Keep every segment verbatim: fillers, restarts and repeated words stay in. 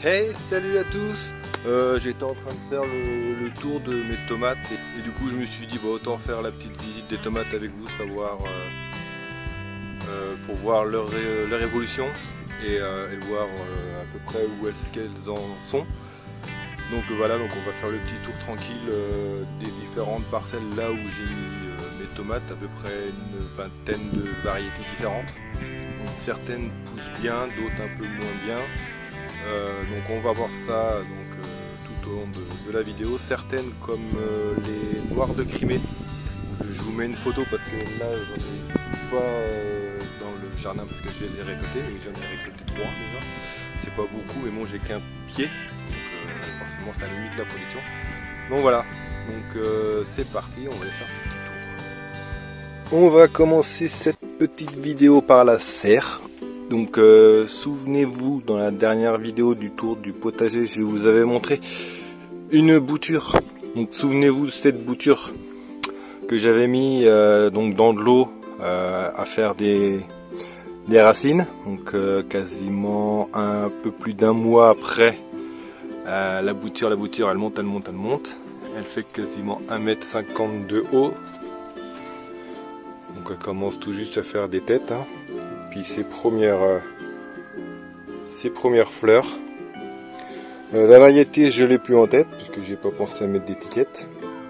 Hey, salut à tous. euh, J'étais en train de faire le, le tour de mes tomates et, et du coup je me suis dit bah, autant faire la petite visite des tomates avec vous, savoir euh, euh, pour voir leur, leur évolution et, euh, et voir euh, à peu près où est-ce qu'elles en sont. Donc euh, voilà, donc on va faire le petit tour tranquille euh, des différentes parcelles là où j'ai mis euh, mes tomates, à peu près une vingtaine de variétés différentes. Donc, certaines poussent bien, d'autres un peu moins bien. Euh, donc on va voir ça donc, euh, tout au long de, de la vidéo. Certaines comme euh, les noirs de Crimée, je vous mets une photo parce que là j'en ai pas euh, dans le jardin parce que je les ai récoltés et j'en ai récolté trois déjà. C'est pas beaucoup mais bon j'ai qu'un pied, donc euh, forcément ça limite la production. Donc voilà, donc euh, c'est parti, on va aller faire ce petit tour. On va commencer cette petite vidéo par la serre. Donc euh, souvenez-vous, dans la dernière vidéo du tour du potager, je vous avais montré une bouture. Donc souvenez-vous de cette bouture que j'avais mis euh, donc dans de l'eau euh, à faire des, des racines. Donc euh, quasiment un peu plus d'un mois après euh, la bouture, la bouture elle monte, elle monte, elle monte. Elle fait quasiment un mètre cinquante de haut. Donc elle commence tout juste à faire des têtes. Hein. Puis ses premières, euh, ses premières fleurs. Euh, la variété je l'ai plus en tête puisque j'ai pas pensé à mettre d'étiquette.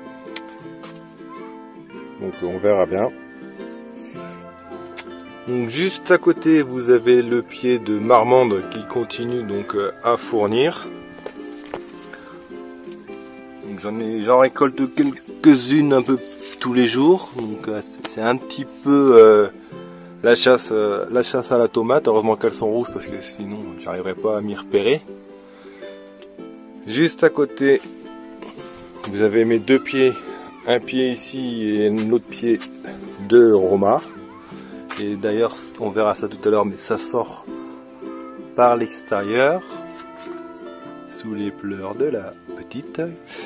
Donc on verra bien. Donc juste à côté vous avez le pied de marmande qui continue donc euh, à fournir. Donc j'en ai, j'en récolte quelques-unes un peu tous les jours. Donc euh, c'est un petit peu euh, La chasse, euh, la chasse à la tomate. Heureusement qu'elles sont rouges parce que sinon j'arriverai pas à m'y repérer. Juste à côté, vous avez mes deux pieds, un pied ici et un autre pied de Roma. Et d'ailleurs, on verra ça tout à l'heure, mais ça sort par l'extérieur, sous les pleurs de la petite,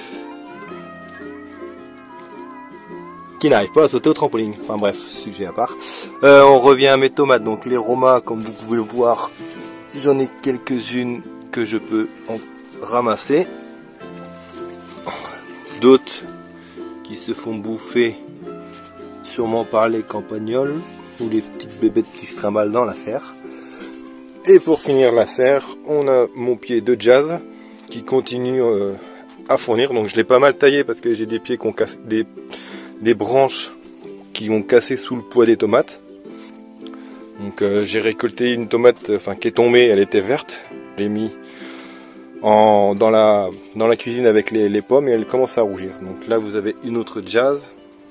qui n'arrive pas à sauter au trampoline. Enfin bref, sujet à part. Euh, on revient à mes tomates. Donc les Roma, comme vous pouvez le voir, j'en ai quelques-unes que je peux en ramasser. D'autres qui se font bouffer sûrement par les campagnols ou les petites bébêtes qui se trimballent dans la serre. Et pour finir la serre, on a mon pied de jazz qui continue euh, à fournir. Donc je l'ai pas mal taillé parce que j'ai des pieds qui ont cassé des des branches qui ont cassé sous le poids des tomates. Donc euh, j'ai récolté une tomate enfin qui est tombée, elle était verte. Je l'ai mis en, dans, la, dans la cuisine avec les, les pommes et elle commence à rougir. Donc là vous avez une autre jazz.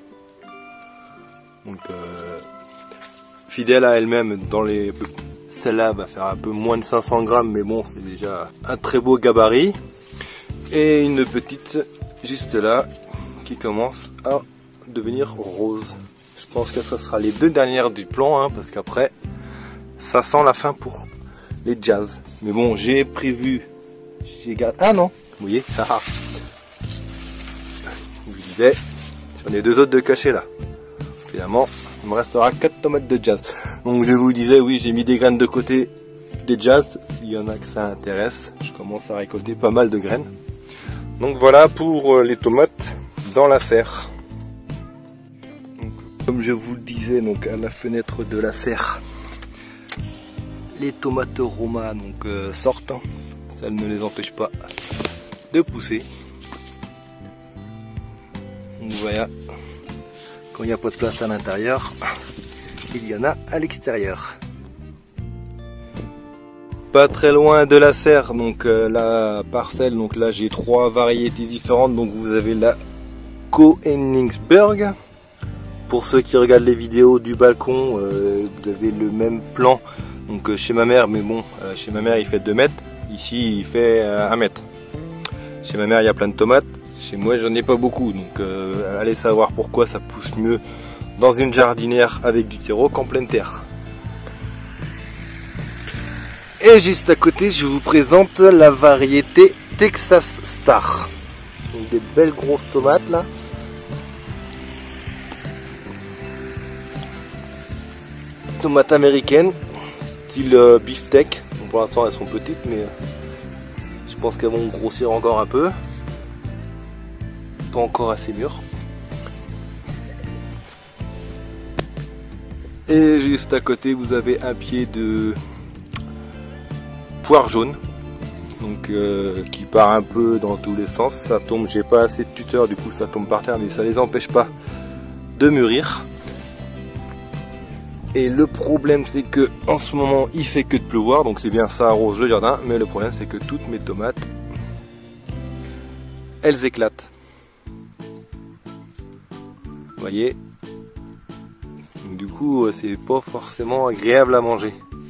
Donc euh, fidèle à elle-même dans les. Celle-là va faire un peu moins de cinq cents grammes mais bon c'est déjà un très beau gabarit. Et une petite juste là qui commence à devenir rose. Je pense que ce sera les deux dernières du plan hein, parce qu'après ça sent la fin pour les jazz. Mais bon j'ai prévu, j'ai gardé. Ah non, vous voyez, ah, je vous disais, j'en ai deux autres de cachés là. Finalement il me restera quatre tomates de jazz. Donc je vous disais oui j'ai mis des graines de côté des jazz. S'il y en a que ça intéresse, je commence à récolter pas mal de graines. Donc voilà pour les tomates dans la serre. Donc, comme je vous le disais, donc à la fenêtre de la serre, les tomates Roma donc euh, sortent. Hein. Ça ne les empêche pas de pousser. Donc voilà, quand il n'y a pas de place à l'intérieur, il y en a à l'extérieur. Pas très loin de la serre, donc euh, la parcelle, donc là j'ai trois variétés différentes. Donc vous avez la Koenigsberg. Pour ceux qui regardent les vidéos du balcon, euh, vous avez le même plan donc euh, chez ma mère, mais bon, euh, chez ma mère il fait deux mètres, ici il fait euh, un mètre. Chez ma mère il y a plein de tomates, chez moi j'en ai pas beaucoup, donc euh, allez savoir pourquoi ça pousse mieux dans une jardinière avec du terreau qu'en pleine terre. Et juste à côté, je vous présente la variété Texas Star. Donc des belles grosses tomates là. Tomates américaines, style euh, beefsteak. Bon, pour l'instant elles sont petites, mais euh, pense qu'elles vont grossir encore un peu. Pas encore assez mûres. Et juste à côté, vous avez un pied de poire jaune, donc euh, qui part un peu dans tous les sens. Ça tombe, j'ai pas assez de tuteur, du coup ça tombe par terre, mais ça les empêche pas de mûrir. Et le problème, c'est que en ce moment il fait que de pleuvoir, donc c'est bien, ça arrose le jardin, mais le problème c'est que toutes mes tomates, elles éclatent. Vous voyez, du coup c'est pas forcément agréable à manger.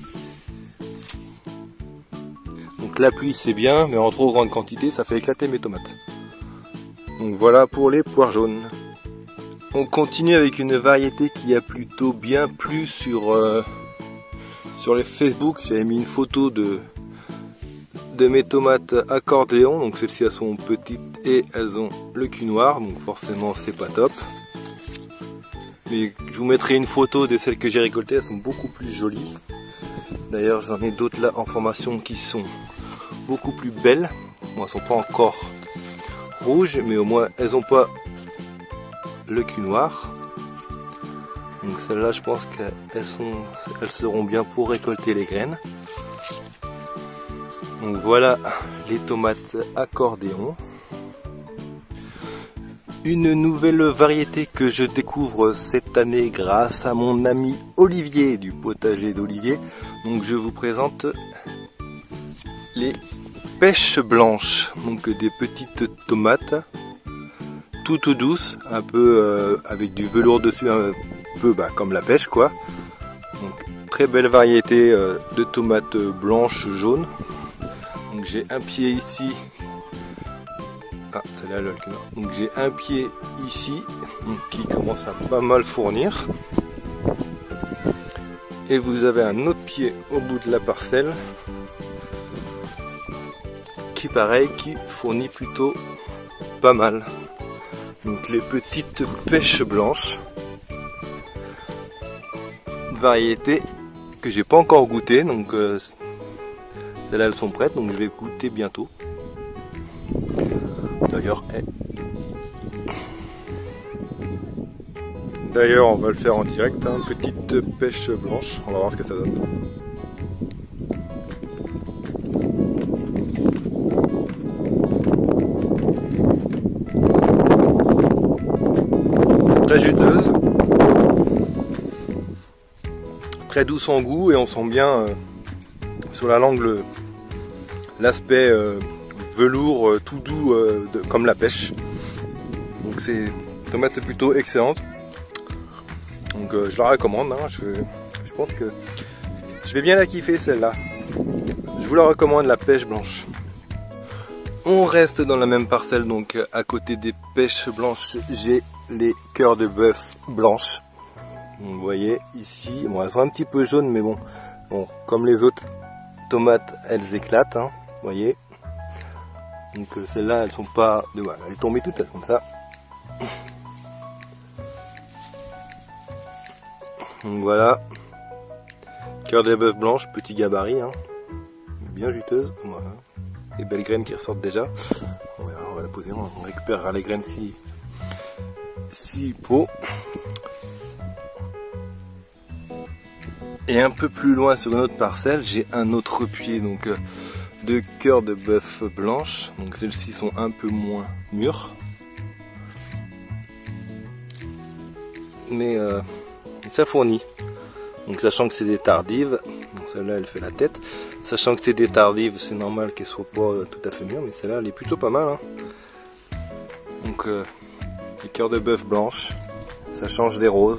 Donc la pluie c'est bien, mais en trop grande quantité ça fait éclater mes tomates. Donc voilà pour les poires jaunes. On continue avec une variété qui a plutôt bien plu sur, euh, sur les Facebook. J'avais mis une photo de, de mes tomates accordéon. Donc celles-ci elles sont petites et elles ont le cul noir, donc forcément c'est pas top. Mais je vous mettrai une photo de celles que j'ai récoltées, elles sont beaucoup plus jolies. D'ailleurs j'en ai d'autres là en formation qui sont beaucoup plus belles. Bon, elles sont pas encore rouges, mais au moins elles ont pas le cul noir. Donc celles-là je pense qu'elles sont, elles seront bien pour récolter les graines. Donc voilà les tomates accordéon. Une nouvelle variété que je découvre cette année grâce à mon ami Olivier du potager d'Olivier. Donc je vous présente les pêches blanches, donc des petites tomates toutes douces, un peu euh, avec du velours dessus, un peu bah, comme la pêche quoi. Donc très belle variété euh, de tomates blanches jaunes. Donc j'ai un pied ici. Ah, celle-là, donc j'ai un pied ici donc, qui commence à pas mal fournir. Et vous avez un autre pied au bout de la parcelle qui pareil, qui fournit plutôt pas mal. Donc les petites pêches blanches, une variété que j'ai pas encore goûté, donc euh, celles-là elles sont prêtes, donc je vais goûter bientôt. D'ailleurs, hey. D'ailleurs, on va le faire en direct, hein, petite pêche blanche, on va voir ce que ça donne. Très juteuse, très douce en goût et on sent bien euh, sur la langue l'aspect euh, velours euh, tout doux euh, de, comme la pêche. Donc c'est une tomate plutôt excellente. Donc euh, je la recommande, hein. je, je pense que je vais bien la kiffer celle-là. Je vous la recommande, la pêche blanche. On reste dans la même parcelle, donc à côté des pêches blanches, j'ai les cœurs de bœuf blanches. Vous voyez ici, bon elles sont un petit peu jaunes, mais bon, bon comme les autres tomates, elles éclatent, hein, vous voyez. Donc euh, celles-là, elles sont pas, de, voilà, elles tombent toutes elles comme ça. Donc voilà, cœur de bœuf blanche, petit gabarit, hein, bien juteuse, voilà. Des belles graines qui ressortent déjà. On va, on va la poser, on récupérera les graines si s'il faut. Et un peu plus loin sur une autre parcelle, j'ai un autre pied donc euh, de cœur de bœuf blanche. Donc celles-ci sont un peu moins mûres, mais euh, ça fournit. Donc sachant que c'est des tardives, donc celle-là elle fait la tête. Sachant que c'est des tardives, c'est normal qu'elles soient pas tout à fait mûres, mais celle-là elle est plutôt pas mal. Hein. Donc euh, les cœurs de bœuf blanches, ça change des roses.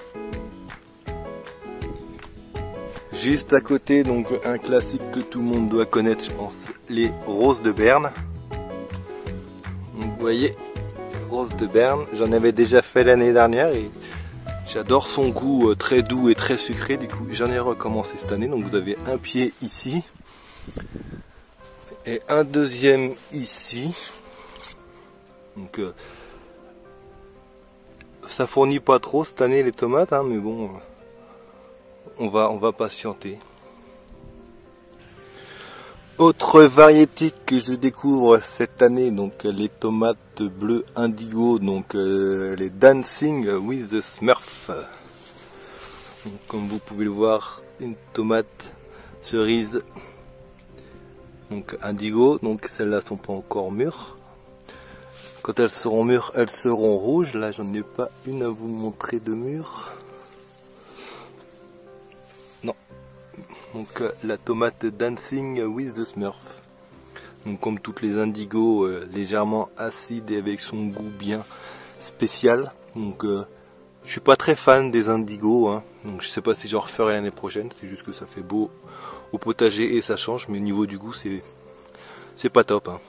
Juste à côté, donc un classique que tout le monde doit connaître, je pense, les roses de Berne. Donc, vous voyez, roses de Berne, j'en avais déjà fait l'année dernière et j'adore son goût très doux et très sucré. Du coup, j'en ai recommencé cette année. Donc, vous avez un pied ici et un deuxième ici. Donc, euh, ça fournit pas trop cette année les tomates, hein, mais bon. On va, on va patienter. Autre variété que je découvre cette année, donc les tomates bleues indigo, donc euh, les Dancing with the Smurf. Donc, comme vous pouvez le voir, une tomate cerise, donc indigo, donc celles-là sont pas encore mûres. Quand elles seront mûres, elles seront rouges. Là, j'en ai pas une à vous montrer de mûre. Non. Donc euh, la tomate Dancing with the Smurf. Donc comme toutes les indigos, euh, légèrement acide et avec son goût bien spécial. Donc euh, je suis pas très fan des indigos, hein. Donc je sais pas si j'en referai l'année prochaine. C'est juste que ça fait beau au potager et ça change. Mais au niveau du goût, c'est c'est pas top, hein.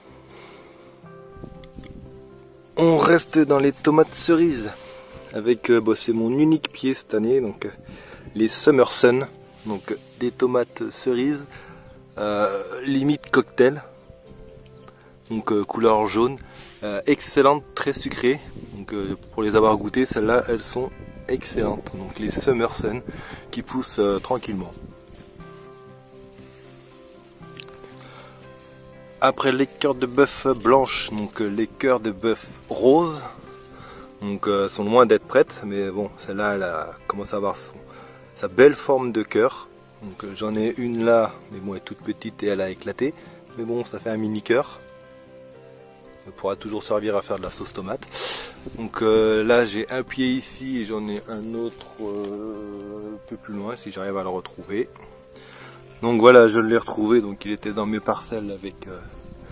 On reste dans les tomates cerises avec, euh, bah, c'est mon unique pied cette année, donc euh, les Summer Sun, donc euh, des tomates cerises, euh, limite cocktail, donc euh, couleur jaune, euh, excellente, très sucrée, donc euh, pour les avoir goûtées, celles-là elles sont excellentes, donc les Summer Sun qui poussent euh, tranquillement. Après les cœurs de bœuf blanches, donc les cœurs de bœuf roses, donc euh, sont loin d'être prêtes, mais bon, celle-là elle a commencé à avoir son, sa belle forme de cœur. Donc euh, j'en ai une là, mais bon elle est toute petite et elle a éclaté, mais bon ça fait un mini cœur. Elle pourra toujours servir à faire de la sauce tomate. Donc euh, là j'ai un pied ici et j'en ai un autre euh, un peu plus loin si j'arrive à le retrouver. Donc voilà, je l'ai retrouvé, donc il était dans mes parcelles avec euh,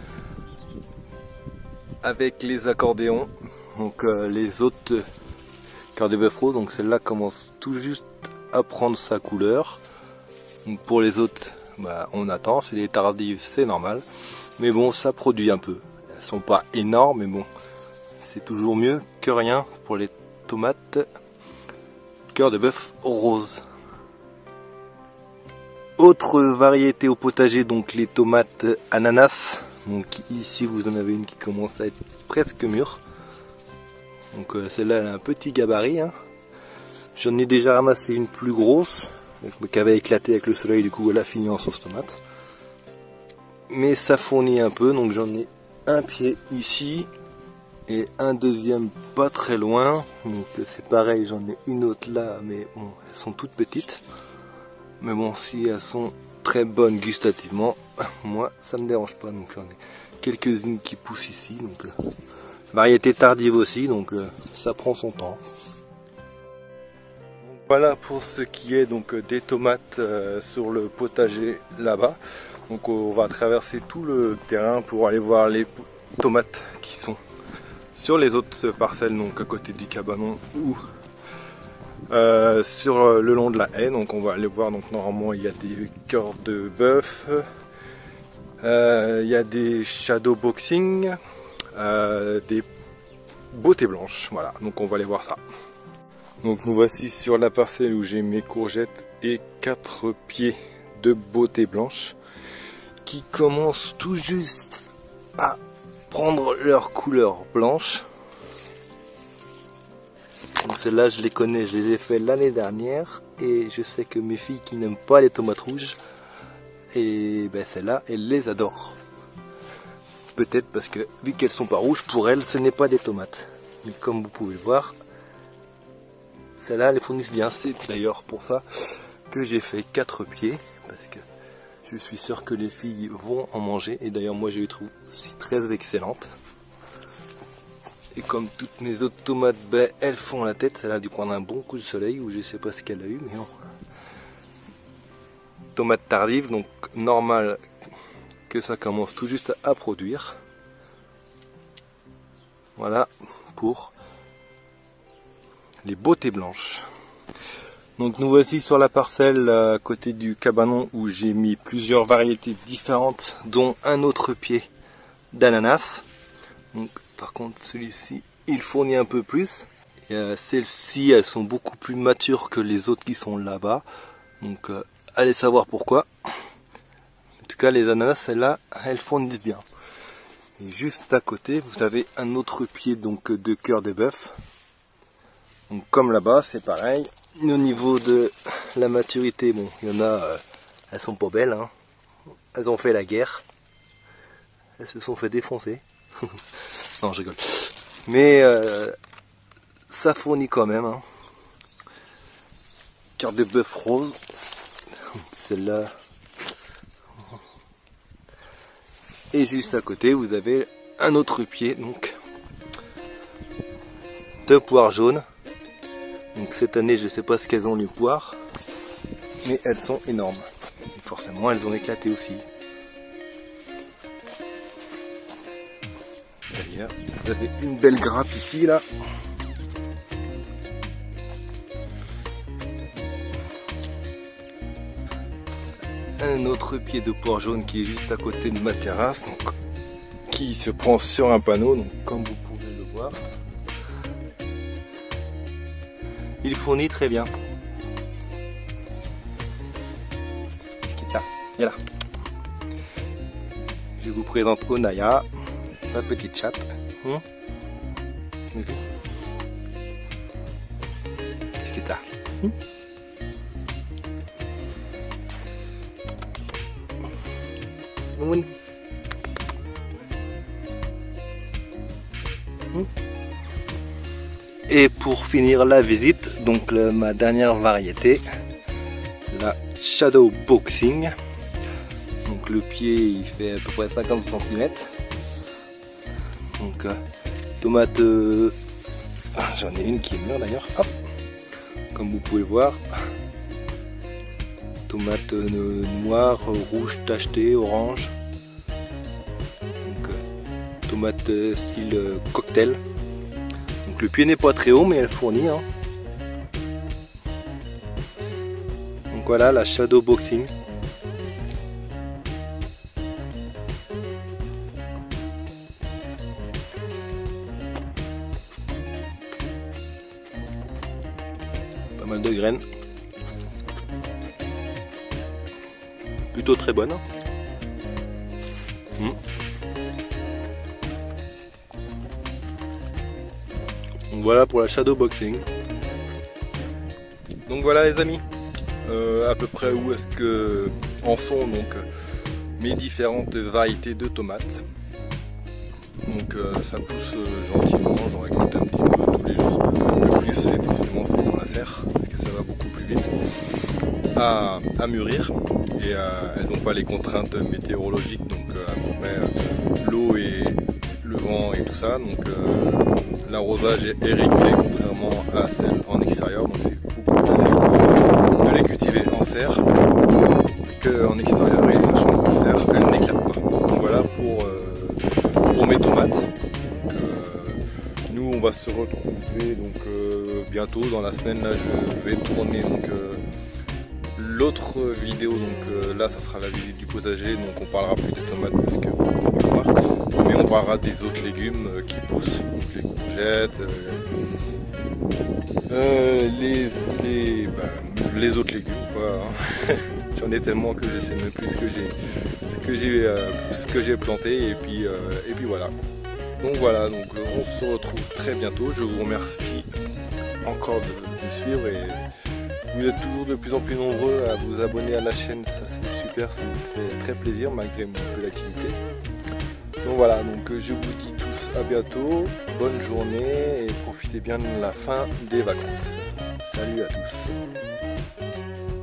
avec les accordéons, donc euh, les autres euh, cœurs de bœuf rose, donc celle-là commence tout juste à prendre sa couleur. Donc pour les autres, bah, on attend, c'est des tardives, c'est normal, mais bon ça produit un peu. Elles sont pas énormes, mais bon, c'est toujours mieux que rien pour les tomates cœur de bœuf rose. Autre variété au potager, donc les tomates ananas. Donc ici vous en avez une qui commence à être presque mûre. Donc euh, celle-là elle a un petit gabarit, hein. J'en ai déjà ramassé une plus grosse, qui avait éclaté avec le soleil, du coup elle a fini en sauce tomate. Mais ça fournit un peu, donc j'en ai un pied ici et un deuxième pas très loin. Donc c'est pareil, j'en ai une autre là, mais bon, elles sont toutes petites. Mais bon, si elles sont très bonnes gustativement, moi ça me dérange pas. Donc j'en ai quelques-unes qui poussent ici, donc euh, variété tardive aussi, donc euh, ça prend son temps. Donc, voilà pour ce qui est donc des tomates euh, sur le potager là-bas. Donc on va traverser tout le terrain pour aller voir les tomates qui sont sur les autres parcelles, donc à côté du cabanon ou Euh, sur le long de la haie. Donc on va aller voir, donc normalement il y a des cœurs de bœuf, euh, il y a des shadow boxing, euh, des beautés blanches, voilà, donc on va aller voir ça. Donc nous voici sur la parcelle où j'ai mes courgettes et quatre pieds de beauté blanche qui commencent tout juste à prendre leur couleur blanche. Donc celles-là je les connais, je les ai fait l'année dernière et je sais que mes filles qui n'aiment pas les tomates rouges, et ben celles-là elles les adorent. Peut-être parce que vu qu'elles sont pas rouges, pour elles ce n'est pas des tomates. Mais comme vous pouvez le voir, celles-là elles les fournissent bien. C'est d'ailleurs pour ça que j'ai fait quatre pieds, parce que je suis sûr que les filles vont en manger, et d'ailleurs moi je les trouve aussi très excellentes. Et comme toutes mes autres tomates, ben, elles font la tête. Celle-là a dû prendre un bon coup de soleil, ou je sais pas ce qu'elle a eu, mais non. Tomate tardive, donc normal que ça commence tout juste à produire. Voilà pour les beautés blanches. Donc nous voici sur la parcelle à côté du cabanon où j'ai mis plusieurs variétés différentes, dont un autre pied d'ananas. Donc par contre celui-ci il fournit un peu plus. Euh, Celles-ci elles sont beaucoup plus matures que les autres qui sont là-bas. Donc euh, allez savoir pourquoi. En tout cas les ananas celles-là elles fournissent bien. Et juste à côté vous avez un autre pied donc de cœur de bœuf. Donc comme là-bas c'est pareil. Au niveau de la maturité, bon il y en a, euh, elles sont pas belles, hein. elles ont fait la guerre. Elles se sont fait défoncer. Non, je rigole. Mais euh, ça fournit quand même. Hein. Carte de bœuf rose. Celle-là. Et juste à côté, vous avez un autre pied, donc de poires jaunes. Donc cette année, je ne sais pas ce qu'elles ont les poires, mais elles sont énormes. Et forcément, elles ont éclaté aussi. D'ailleurs, vous avez une belle grappe ici, là. Un autre pied de poire jaune qui est juste à côté de ma terrasse, donc, qui se prend sur un panneau, donc comme vous pouvez le voir. Il fournit très bien. Qu'est-ce qu'il y a? Viens là. Je vous présente Onaya, ma petite chatte. Hum Qu'est-ce que t'as? hum Et pour finir la visite, donc le, ma dernière variété, la Shadow Boxing. Donc le pied il fait à peu près cinquante centimètres. Donc euh, tomate, euh, ah, j'en ai une qui est mûre d'ailleurs. Hop, comme vous pouvez le voir. Tomate euh, noire, rouge tacheté, orange. Donc, euh, tomate euh, style euh, cocktail. Donc le pied n'est pas très haut mais elle fournit. Hein. Donc voilà la Shadow Boxing. Pas mal de graines. Plutôt très bonne. Mmh. Donc voilà pour la Shadow Boxing. Donc voilà les amis, euh, à peu près où est-ce que en sont donc mes différentes variétés de tomates. Donc euh, ça pousse euh, gentiment, j'en récolte un petit peu tous les jours. Le plus c'est forcément c'est dans la serre, parce que ça va beaucoup plus vite à, à mûrir. Et euh, elles n'ont pas les contraintes météorologiques, donc euh, à peu près euh, l'eau et le vent et tout ça. Donc euh, l'arrosage est, est régulé contrairement à celle en extérieur, donc c'est beaucoup plus facile de les cultiver en serre qu'en extérieur, et sachant qu'en serre elles n'éclatent pas. Donc voilà pour, euh, pour mes tomates. Donc, euh, nous on va se retrouver donc euh, bientôt dans la semaine. Là je vais tourner donc euh, l'autre vidéo, donc euh, là ça sera la visite du potager, donc on parlera plus des tomates parce que vous pouvez le voir, mais on parlera des autres légumes euh, qui poussent, donc les courgettes, euh, euh, les, les, bah, les autres légumes quoi. Hein. J'en ai tellement que je sais même plus ce que j'ai ce que j'ai euh, ce que j'ai planté, et puis euh, et puis voilà. Donc voilà, donc euh, on se retrouve très bientôt. Je vous remercie encore de me suivre, et vous êtes toujours de plus en plus nombreux à vous abonner à la chaîne, ça c'est super, ça me fait très plaisir malgré mon peu d'activité. Donc voilà, donc je vous dis tous à bientôt, bonne journée et profitez bien de la fin des vacances. Salut à tous.